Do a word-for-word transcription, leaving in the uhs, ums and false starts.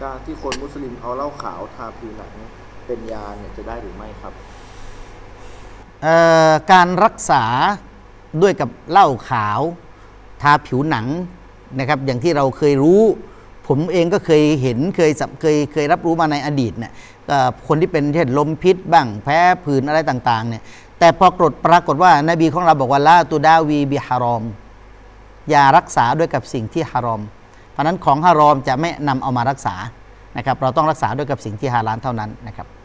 การที่คนมุสลิมเอาเหล้าขาวทาผิวหนังเป็นยาเนี่ยจะได้หรือไม่ครับการรักษาด้วยกับเหล้าขาวทาผิวหนังนะครับอย่างที่เราเคยรู้ผมเองก็เคยเห็นเคยเคยเคยรับรู้มาในอดีตเนี่ยคนที่เป็นเช่นลมพิษบ้างแพ้ผื่นอะไรต่างๆเนี่ยแต่พอกฎปรากฏว่านบีของเราบอกว่าละตูดาวีบิฮารอมอย่ารักษาด้วยกับสิ่งที่ฮารอมเพราะนั้นของฮารอมจะไม่นำเอามารักษานะครับเราต้องรักษาด้วยกับสิ่งที่ฮาลาลเท่านั้นนะครับ